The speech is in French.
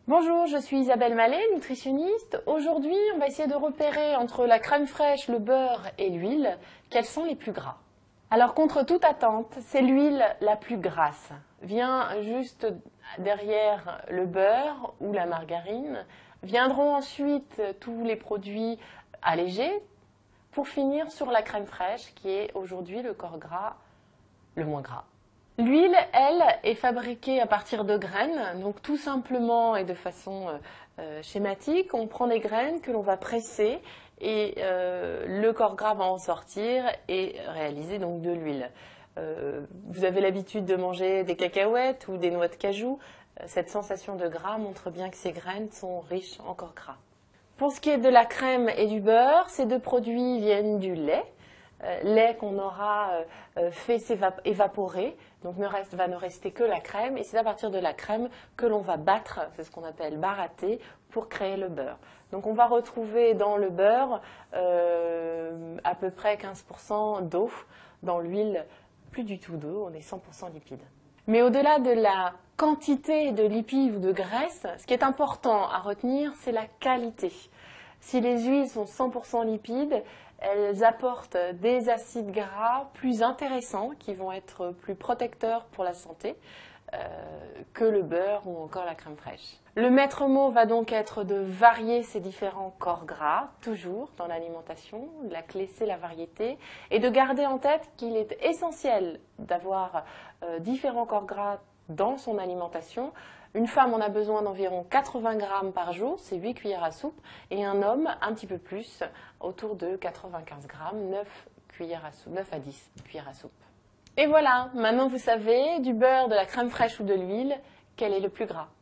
Bonjour, je suis Isabelle Mallet, nutritionniste. Aujourd'hui, on va essayer de repérer entre la crème fraîche, le beurre et l'huile, quels sont les plus gras. Alors, contre toute attente, c'est l'huile la plus grasse. Vient juste derrière le beurre ou la margarine. Viendront ensuite tous les produits allégés pour finir sur la crème fraîche qui est aujourd'hui le corps gras le moins gras. L'huile, elle, est fabriquée à partir de graines, donc tout simplement et de façon schématique, on prend des graines que l'on va presser et le corps gras va en sortir et réaliser donc de l'huile. Vous avez l'habitude de manger des cacahuètes ou des noix de cajou, cette sensation de gras montre bien que ces graines sont riches en corps gras. Pour ce qui est de la crème et du beurre, ces deux produits viennent du lait. Lait qu'on aura fait évaporer, donc va ne rester que la crème, et c'est à partir de la crème que l'on va battre, c'est ce qu'on appelle baratter, pour créer le beurre. Donc on va retrouver dans le beurre à peu près 15% d'eau, dans l'huile plus du tout d'eau, on est 100% liquide. Mais au-delà de la quantité de lipides ou de graisse, ce qui est important à retenir, c'est la qualité. Si les huiles sont 100% lipides, elles apportent des acides gras plus intéressants qui vont être plus protecteurs pour la santé que le beurre ou encore la crème fraîche. Le maître mot va donc être de varier ces différents corps gras, toujours dans l'alimentation. La clé, c'est la variété. Et de garder en tête qu'il est essentiel d'avoir différents corps gras dans son alimentation. Une femme en a besoin d'environ 80 grammes par jour, c'est 8 cuillères à soupe, et un homme un petit peu plus, autour de 95 grammes, 9 à 10 cuillères à soupe. Et voilà, maintenant vous savez, du beurre, de la crème fraîche ou de l'huile, quel est le plus gras.